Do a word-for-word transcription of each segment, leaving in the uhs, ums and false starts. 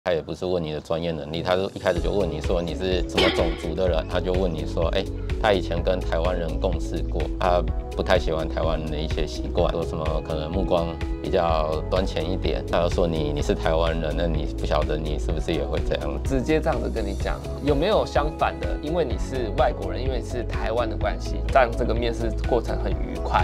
他也不是问你的专业能力，他就一开始就问你说你是什么种族的人，他就问你说，哎、欸，他以前跟台湾人共事过，他不太喜欢台湾人的一些习惯，说什么可能目光比较端前一点，他就说你你是台湾人，那你不晓得你是不是也会这样？ 直接这样子跟你讲，有没有相反的？因为你是外国人，因为你是台湾的关系，让这个面试过程很愉快。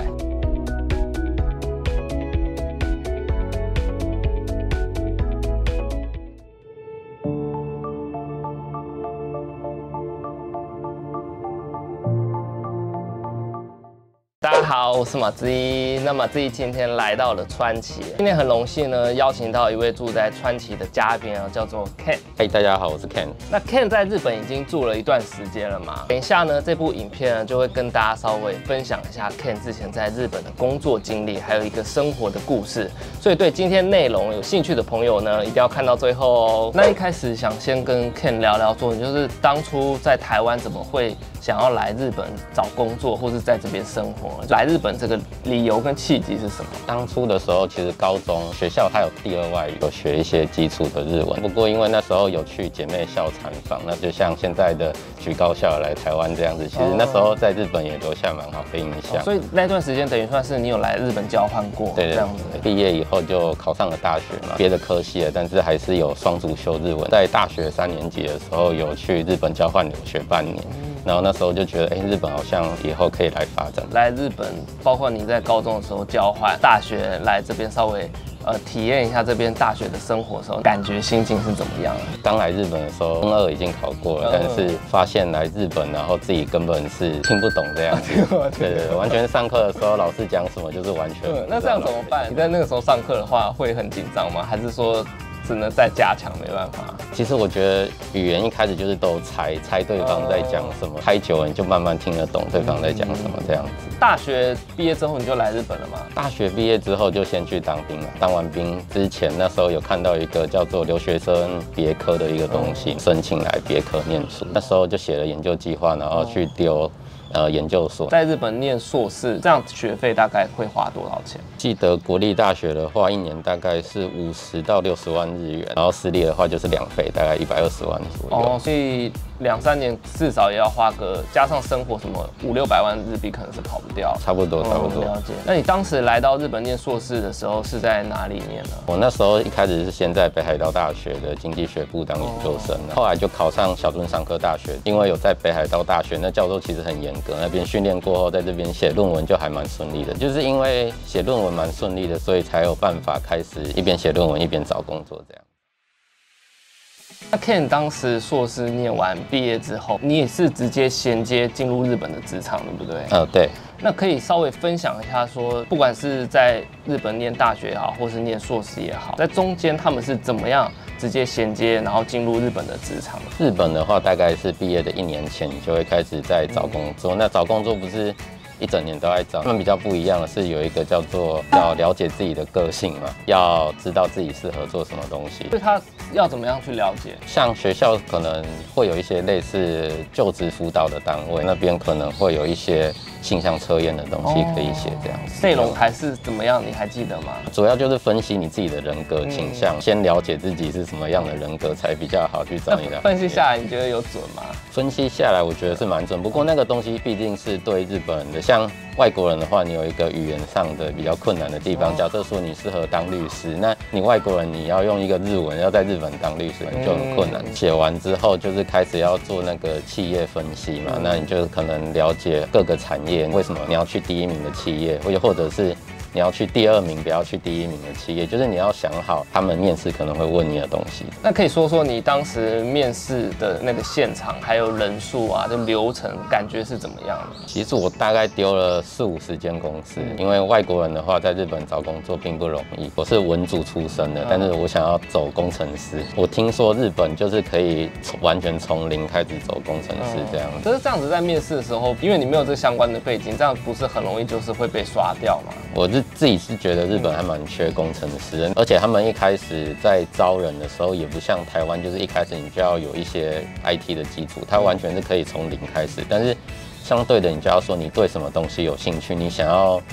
大家好，我是马之一。那马之一今天来到了川崎，今天很荣幸呢，邀请到一位住在川崎的嘉宾啊，叫做 Ken。 嘿，大家好，我是 Ken。 那 Ken 在日本已经住了一段时间了嘛？等一下呢，这部影片呢就会跟大家稍微分享一下 Ken 之前在日本的工作经历，还有一个生活的故事。所以对今天内容有兴趣的朋友呢，一定要看到最后哦。那一开始想先跟 Ken 聊聊说，就是当初在台湾怎么会想要来日本找工作，或是在这边生活？来日本这个理由跟契机是什么？ 当初的时候，其实高中学校它有第二外语，有学一些基础的日文。不过因为那时候有去姐妹校参访，那就像现在的举高校来台湾这样子，其实那时候在日本也留下蛮好的印象。 哦、所以那段时间等于算是你有来日本交换过， 对对对， 这样子。 毕业以后就考上了大学嘛，别的科系了，但是还是有双主修日文。在大学三年级的时候，有去日本交换留学半年。嗯，然后那时候就觉得，哎、欸，日本好像以后可以来发展。来日本，包括你在高中的时候交换，大学来这边稍微呃体验一下这边大学的生活的时候，感觉心情是怎么样？ 刚来日本的时候，中二已经考过了，但是发现来日本，然后自己根本是听不懂这样子。对对对，完全上课的时候老师讲什么就是完全。 那这样怎么办？你在那个时候上课的话会很紧张吗？还是说？只能再加强，没办法。 其实我觉得语言一开始就是都猜猜对方在讲什么，猜久了你就慢慢听得懂对方在讲什么这样子。 大学毕业之后你就来日本了吗？ 大学毕业之后就先去当兵了。当完兵之前，那时候有看到一个叫做留学生别科的一个东西，申请来别科念书。那时候就写了研究计划，然后去丢。呃，研究所在日本念硕士，这样学费大概会花多少钱？ 记得国立大学的话，一年大概是五十到六十万日元，然后私立的话就是两倍，大概一百二十万左右。 哦，所以两三年至少也要花个，加上生活什么五六百万日币可能是跑不掉。 差不多，差不多。 了解。那你当时来到日本念硕士的时候是在哪里念呢？ 我那时候一开始是先在北海道大学的经济学部当研究生，后来就考上小樽商科大学，因为有在北海道大学，那教授其实很严。那边训练过后，在这边写论文就还蛮顺利的，就是因为写论文蛮顺利的，所以才有办法开始一边写论文一边找工作这样。 那 Ken 当时硕士念完毕业之后，你也是直接衔接进入日本的职场，对不对？ 呃，对。 那可以稍微分享一下说，不管是在日本念大学也好，或是念硕士也好，在中间他们是怎么样直接衔接，然后进入日本的职场？ 日本的话，大概是毕业的一年前，你就会开始在找工作。嗯、那找工作不是一整年都在找，他们比较不一样的是有一个叫做要了解自己的个性嘛，要知道自己适合做什么东西。 所以他要怎么样去了解？ 像学校可能会有一些类似就职辅导的单位，那边可能会有一些性向测验的东西可以写，这样子。 内容还是怎么样？你还记得吗？ 主要就是分析你自己的人格倾向，嗯、先了解自己是什么样的人格，才比较好去找你的。 分析下来，你觉得有准吗？ 分析下来，我觉得是蛮准。不过那个东西毕竟是对日本人的，像外国人的话，你有一个语言上的比较困难的地方。假设说你适合当律师，那你外国人你要用一个日文，要在日本当律师就很困难。写完之后就是开始要做那个企业分析嘛，那你就可能了解各个产业为什么你要去第一名的企业，或者或者是你要去第二名，不要去第一名的企业，就是你要想好他们面试可能会问你的东西。 那可以说说你当时面试的那个现场，还有人数啊，就流程，感觉是怎么样的？ 其实我大概丢了四五十间公司，嗯、因为外国人的话在日本找工作并不容易。我是文组出身的，嗯、但是我想要走工程师。我听说日本就是可以完全从零开始走工程师这样子。 可是这样子在面试的时候，因为你没有这相关的背景，这样不是很容易就是会被刷掉吗？ 我是自己是觉得日本还蛮缺工程师，而且他们一开始在招人的时候也不像台湾，就是一开始你就要有一些 I T 的基础，它完全是可以从零开始。但是相对的，你就要说你对什么东西有兴趣，你想要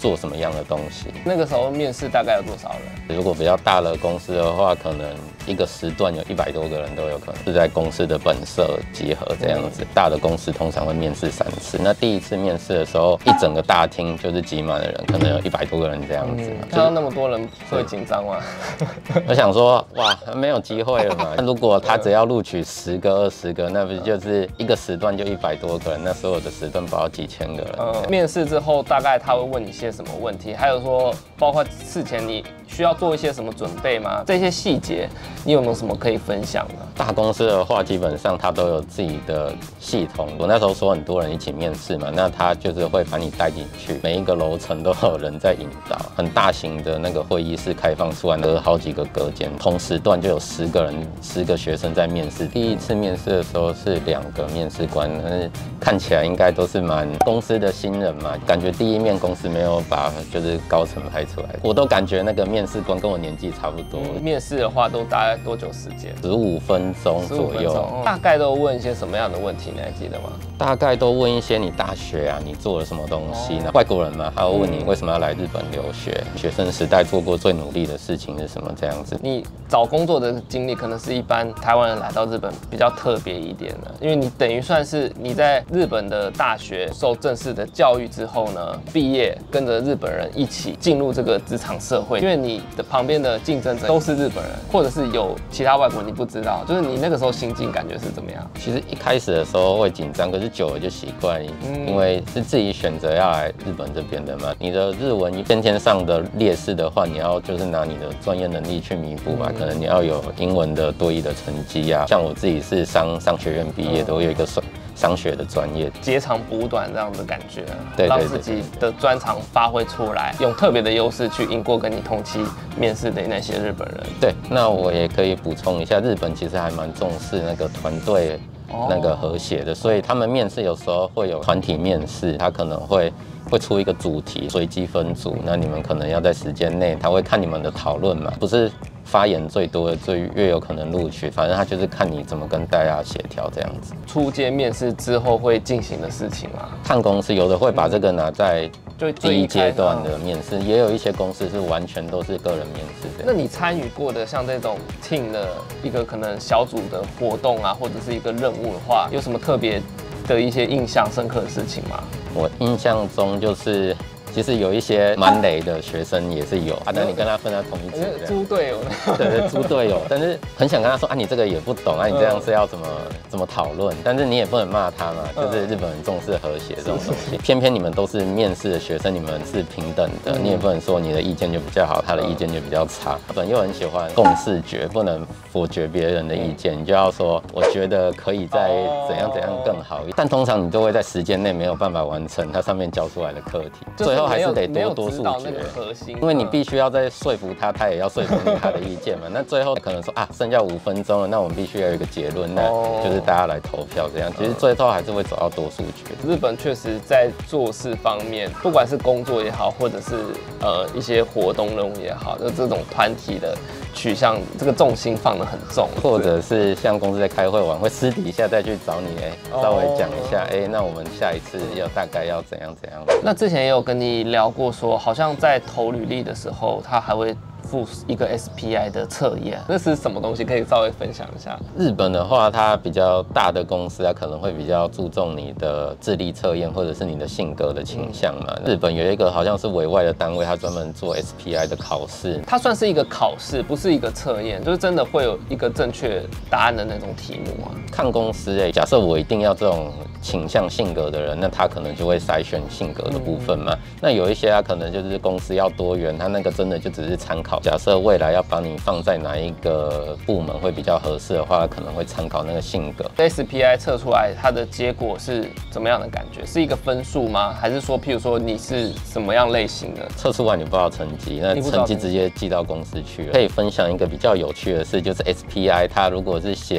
做什么样的东西。 那个时候面试大概有多少人？ 如果比较大的公司的话，可能一个时段有一百多个人都有可能是在公司的本社集合这样子。大的公司通常会面试三次，那第一次面试的时候，一整个大厅就是挤满的人，可能有一百多个人这样子。 嗯、看到那么多人会紧张吗？ 我想说，哇，没有机会了嘛。如果他只要录取十个、二十个，那不就是一个时段就一百多个人？那所有的时段包几千个人。 嗯，面试之后大概他会问你些什么问题？还有说，包括事前你需要做一些什么准备吗？这些细节你有没有什么可以分享的？ 大公司的话，基本上他都有自己的系统。我那时候说很多人一起面试嘛，那他就是会把你带进去，每一个楼层都有人在引导。很大型的那个会议室开放出来，都有好几个隔间，同时段就有十个人、十个学生在面试。第一次面试的时候是两个面试官，但是看起来应该都是蛮公司的新人嘛，感觉第一面公司没有把就是高层派出来，我都感觉那个面试官跟我年纪差不多。 嗯、面试的话都大概多久时间？ 十五分钟左右。 哦、大概都问一些什么样的问题？你还记得吗？ 大概都问一些你大学啊，你做了什么东西呢？哦、外国人嘛，他会问你为什么要来日本留学，嗯、学生时代做过最努力的事情是什么这样子。 你找工作的经历可能是一般台湾人来到日本比较特别一点的，因为你等于算是你在日本的大学受正式的教育之后呢，毕业跟着日本人一起进入这个职场社会，因为你的旁边的竞争者都是日本人，或者是有其他外国人你不知道，就是你那个时候心境感觉是怎么样？ 其实一开始的时候会紧张，可是久了就习惯，嗯、因为是自己选择要来日本这边的嘛。你的日文先天上的劣势的话，你要就是拿你的专业能力去弥补嘛。嗯、可能你要有英文的多益的成绩啊，像我自己是商商学院毕业的，我有一个商商学的专业， 截长补短这样的感觉， 对， 让自己的专长发挥出来，用特别的优势去赢过跟你同期面试的那些日本人。 对，那我也可以补充一下，日本其实还蛮重视那个团队那个和谐的，所以他们面试有时候会有团体面试，他可能会会出一个主题，随机分组，那你们可能要在时间内，他会看你们的讨论嘛，不是发言最多的最越有可能录取，反正他就是看你怎么跟大家协调这样子。 初阶面试之后会进行的事情吗？ 看公司，有的会把这个拿在第一阶段的面试，也有一些公司是完全都是个人面试的。 那你参与过的像这种 team 的一个可能小组的活动啊，或者是一个任务的话，有什么特别的一些印象深刻的事情吗？ 我印象中就是。其实有一些蛮雷的学生也是有啊，但你跟他分在同一组， 猪队友， 对对，猪队友。但是很想跟他说啊，你这个也不懂啊，你这样是要怎么怎么讨论？但是你也不能骂他嘛，就是日本人重视和谐这种东西。偏偏你们都是面试的学生，你们是平等的，你也不能说你的意见就比较好，他的意见就比较差。日本又很喜欢共视觉，不能否决别人的意见，你就要说我觉得可以再怎样怎样更好。但通常你都会在时间内没有办法完成它上面交出来的课题，最后还是得多多数决，因为你必须要再说服他，他也要说服你他的意见嘛。那最后可能说啊，剩下五分钟了，那我们必须要有一个结论，那就是大家来投票这样。其实最后还是会走到多数决。 日本确实在做事方面，不管是工作也好，或者是呃一些活动任务也好，就这种团体的取向，这个重心放得很重。 或者是像公司在开会完，会私底下再去找你，哎、欸，稍微讲一下，哎、欸，那我们下一次要大概要怎样怎样。 那之前也有跟你聊过说，好像在投履历的时候，他还会附一个 S P I 的测验，那是什么东西？可以稍微分享一下。 日本的话，它比较大的公司啊，可能会比较注重你的智力测验或者是你的性格的倾向嘛。嗯、日本有一个好像是委外的单位，它专门做 S P I 的考试。 它算是一个考试，不是一个测验，就是真的会有一个正确答案的那种题目啊。 看公司哎、欸，假设我一定要这种倾向性格的人，那他可能就会筛选性格的部分嘛。嗯、那有一些他可能就是公司要多元，他那个真的就只是参考。假设未来要把你放在哪一个部门会比较合适的话，可能会参考那个性格。 S P I 测出来它的结果是怎么样的感觉？是一个分数吗？还是说，譬如说你是什么样类型的？ 测出来你不知道成绩，那成绩直接寄到公司去了。可以分享一个比较有趣的事，就是 S P I 它如果是写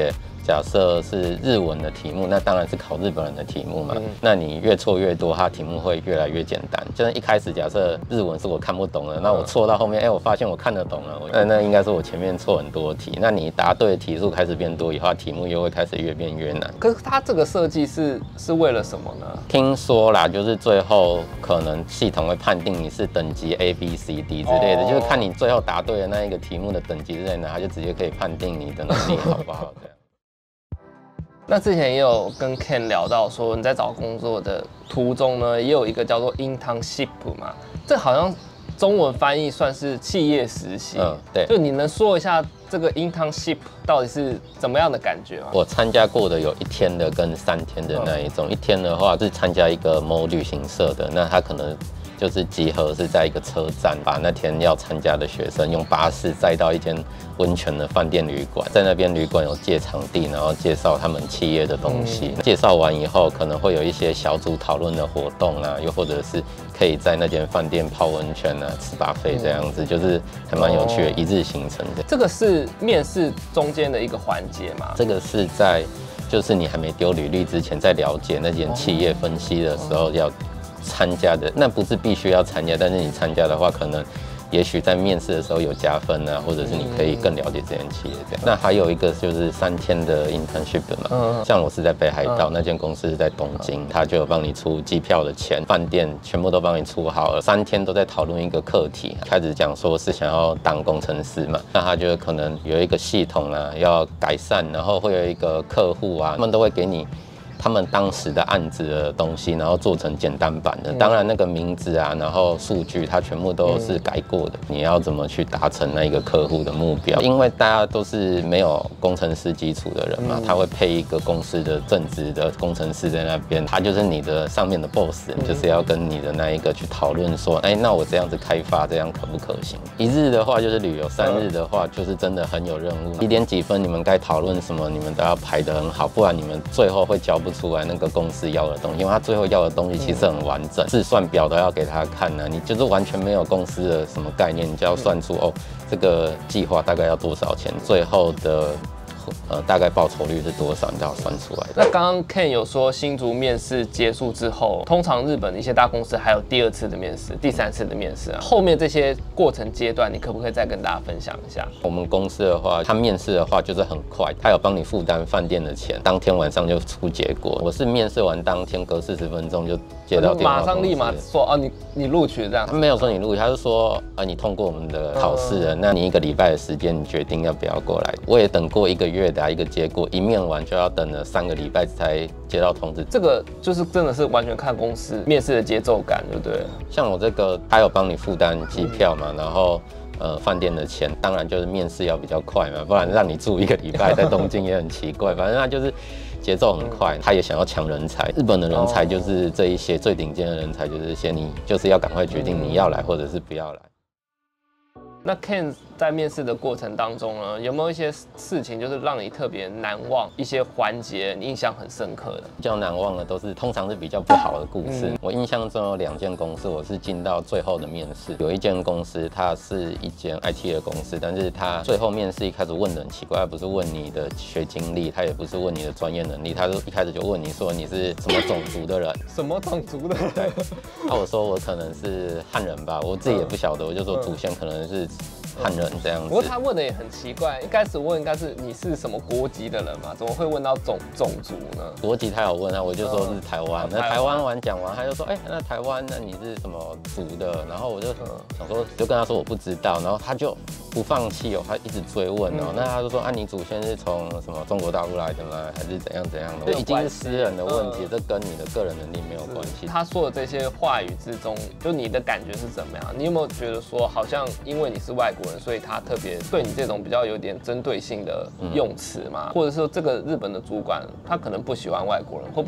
假设是日文的题目，那当然是考日本人的题目嘛。嗯、那你越错越多，它题目会越来越简单。就是一开始假设日文是我看不懂的，那我错到后面，哎、欸，我发现我看得懂了，那那应该是我前面错很多题。那你答对的题数开始变多以后，题目又会开始越变越难。 可是它这个设计是是为了什么呢？ 听说啦，就是最后可能系统会判定你是等级 A B C D 之类的，哦、就是看你最后答对的那一个题目的等级是在哪，它就直接可以判定你的能力好不好这样。 那之前也有跟 Ken 聊到说，你在找工作的途中呢，也有一个叫做 internship 嘛，这好像中文翻译算是企业实习。嗯，对。就你能说一下这个 internship 到底是怎么样的感觉吗？ 我参加过的有一天的跟三天的那一种，嗯、一天的话是参加一个某旅行社的，那他可能就是集合是在一个车站，把那天要参加的学生用巴士载到一间温泉的饭店旅馆，在那边旅馆有借场地，然后介绍他们企业的东西。嗯、介绍完以后，可能会有一些小组讨论的活动啊，又或者是可以在那间饭店泡温泉啊、吃buffet这样子，嗯、就是还蛮有趣的一日行程的。 这个是面试中间的一个环节吗？ 这个是在就是你还没丢履历之前，在了解那间企业分析的时候要参加的，那不是必须要参加，但是你参加的话，可能也许在面试的时候有加分啊，或者是你可以更了解这间企业这样。那还有一个就是三天的 internship 嘛，像我是在北海道，那间公司是在东京，他就有帮你出机票的钱，饭店全部都帮你出好了，三天都在讨论一个课题，开始讲说是想要当工程师嘛，那他就可能有一个系统啊要改善，然后会有一个客户啊，他们都会给你他们当时的案子的东西，然后做成简单版的。当然那个名字啊，然后数据，它全部都是改过的。你要怎么去达成那一个客户的目标？因为大家都是没有工程师基础的人嘛，他会配一个公司的正职的工程师在那边，他就是你的上面的 boss， 就是要跟你的那一个去讨论说，哎，那我这样子开发这样可不可行？一日的话就是旅游，三日的话就是真的很有任务。几点几分你们该讨论什么，你们都要排得很好，不然你们最后会交不出来那个公司要的东西，因为他最后要的东西其实很完整，试算表都要给他看呢、啊。你就是完全没有公司的什么概念，你就要算出哦，这个计划大概要多少钱，最后的。呃，大概报酬率是多少，你都要算出来的。 那刚刚 Ken 有说新竹面试结束之后，通常日本的一些大公司还有第二次的面试、第三次的面试啊。后面这些过程阶段，你可不可以再跟大家分享一下？ 我们公司的话，他面试的话就是很快，他有帮你负担饭店的钱，当天晚上就出结果。我是面试完当天隔四十分钟就接到电话， 马上立马说啊，你你录取这样。 他没有说你录取，他是说啊，你通过我们的考试了，嗯、那你一个礼拜的时间，你决定要不要过来。我也等过一个月的一个结果，一面完就要等了三个礼拜才接到通知。 这个就是真的是完全看公司面试的节奏感，对不对？ 像我这个，他有帮你负担机票嘛，然后呃饭店的钱，当然就是面试要比较快嘛，不然让你住一个礼拜在东京也很奇怪。反正他就是节奏很快，他也想要抢人才。日本的人才就是这一些最顶尖的人才，就是这些，你就是要赶快决定你要来或者是不要来。 那 Ken 在面试的过程当中呢，有没有一些事情就是让你特别难忘，一些环节你印象很深刻的？ 比较难忘的都是通常是比较不好的故事。嗯、我印象中有两间公司，我是进到最后的面试。有一间公司，它是一间 I T 的公司，但是它最后面试一开始问的很奇怪，它不是问你的学经历，它也不是问你的专业能力，它就一开始就问你说你是什么种族的人？ 什么种族的人？ 对。那我说我可能是汉人吧，我自己也不晓得，我就说祖先可能是汉人这样子。 不过他问的也很奇怪，一开始问应该是你是什么国籍的人嘛？怎么会问到种种族呢？ 国籍他有问啊，我就说是台湾。那、嗯、台湾完讲完，他就说，哎、欸，那台湾那你是什么族的？然后我就想说，就跟他说我不知道，然后他就不放弃哦，他一直追问哦。嗯、那他就说，啊，你祖先是从什么中国大陆来的吗？还是怎样怎样的？就已经是私人的问题，嗯、这跟你的个人能力没有关系。 他说的这些话语之中，就你的感觉是怎么样？你有没有觉得说，好像因为你是外国人，所以他特别对你这种比较有点针对性的用词嘛？嗯、或者说这个日本的主管他可能不喜欢外国人，会不会有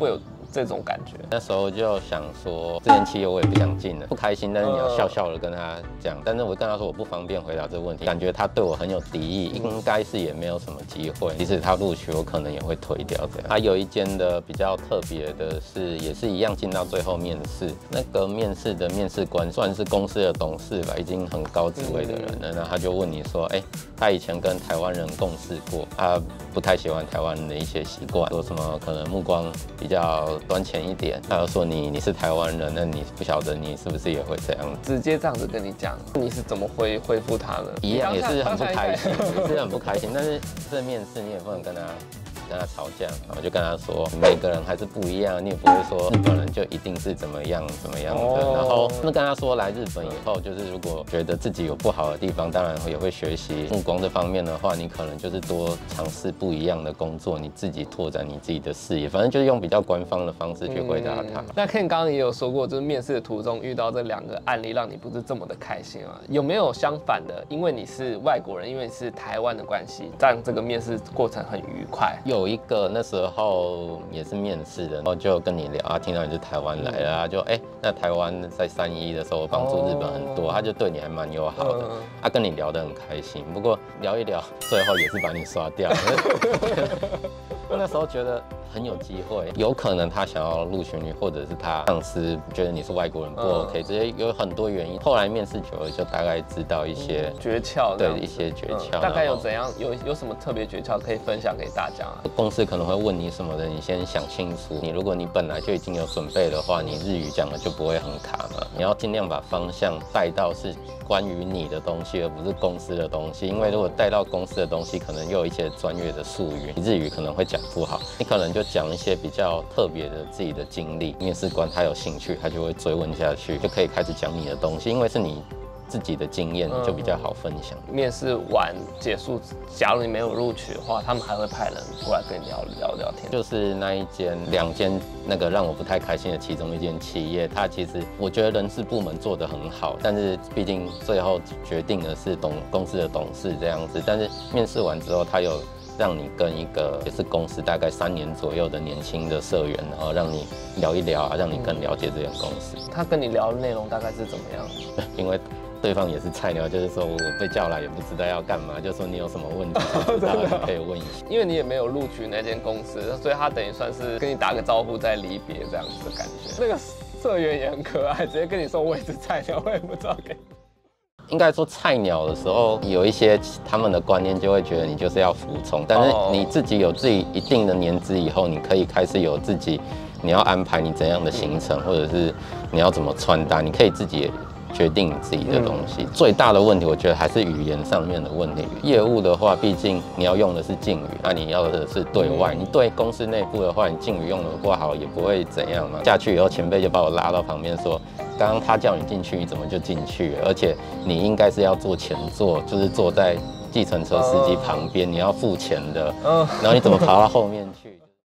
这种感觉？ 那时候就想说，这间企业我也不想进了，不开心，但是你要笑笑的跟他讲。但是我跟他说我不方便回答这个问题，感觉他对我很有敌意，应该是也没有什么机会。即使他录取，我可能也会推掉这样。还有一间的比较特别的是，也是一样进到最后面试，那个面试的面试官算是公司的董事吧，已经很高职位的人了。那他就问你说，哎、欸，他以前跟台湾人共事过，他不太喜欢台湾人的一些习惯，说什么可能目光比较端前一点。他就说你你是台湾人，那你不晓得你是不是也会这样？ 直接这样子跟你讲，你是怎么回回复他的？ 一样也是很不开心，也是很不开心。但是这面试你也不能跟他。跟他吵架，我就跟他说，每个人还是不一样，你也不会说日本人就一定是怎么样怎么样的。Oh. 然后那跟他说，来日本以后，就是如果觉得自己有不好的地方，当然也会学习目光这方面的话，你可能就是多尝试不一样的工作，你自己拓展你自己的视野。反正就是用比较官方的方式去回答他。嗯、 那 Ken 刚刚也有说过，就是面试的途中遇到这两个案例，让你不是这么的开心啊？有没有相反的？因为你是外国人，因为你是台湾的关系，让这个面试过程很愉快？ 有一个那时候也是面试的，然后就跟你聊啊，听到你是台湾来的，啊，就哎、欸，那台湾在三一的时候帮助日本很多，他就对你还蛮友好的，他跟你聊得很开心。不过聊一聊，最后也是把你刷掉。那时候觉得很有机会，有可能他想要录取你，或者是他上司觉得你是外国人不 OK，、嗯、这些有很多原因。后来面试久了，就大概知道一些诀窍， 对一些诀窍、嗯。 大概有怎样有有什么特别诀窍可以分享给大家、啊？ 公司可能会问你什么的，你先想清楚。你如果你本来就已经有准备的话，你日语讲的就不会很卡嘛。你要尽量把方向带到是关于你的东西，而不是公司的东西。因为如果带到公司的东西，可能又有一些专业的术语，你日语可能会讲不好。你可能就讲一些比较特别的自己的经历，面试官他有兴趣，他就会追问下去，就可以开始讲你的东西，因为是你自己的经验，就比较好分享。 嗯、面试完结束，假如你没有录取的话，他们还会派人过来跟你聊聊聊天。 就是那一间、两间那个让我不太开心的其中一间企业，它其实我觉得人事部门做得很好，但是毕竟最后决定的是董公司的董事这样子。但是面试完之后，他有让你跟一个也是公司大概三年左右的年轻的社员，然后让你聊一聊啊，让你更了解这间公司。 他跟你聊的内容大概是怎么样？ 因为对方也是菜鸟，就是说我被叫来也不知道要干嘛，就说你有什么问题，不知道你可以问一下。 因为你也没有录取那间公司，所以他等于算是跟你打个招呼再离别这样子的感觉。那个社员也很可爱，直接跟你说我也是菜鸟，我也不知道给。 应该说菜鸟的时候，有一些他们的观念就会觉得你就是要服从，但是你自己有自己一定的年资以后，你可以开始有自己，你要安排你怎样的行程，或者是你要怎么穿搭，你可以自己决定你自己的东西。嗯、最大的问题，我觉得还是语言上面的问题。业务的话，毕竟你要用的是敬语，那你要的是对外。你对公司内部的话，你敬语用的不好也不会怎样嘛。下去以后，前辈就把我拉到旁边说，刚刚他叫你进去，你怎么就进去了？而且你应该是要坐前座，就是坐在计程车司机旁边，你要付钱的。然后你怎么跑到后面去？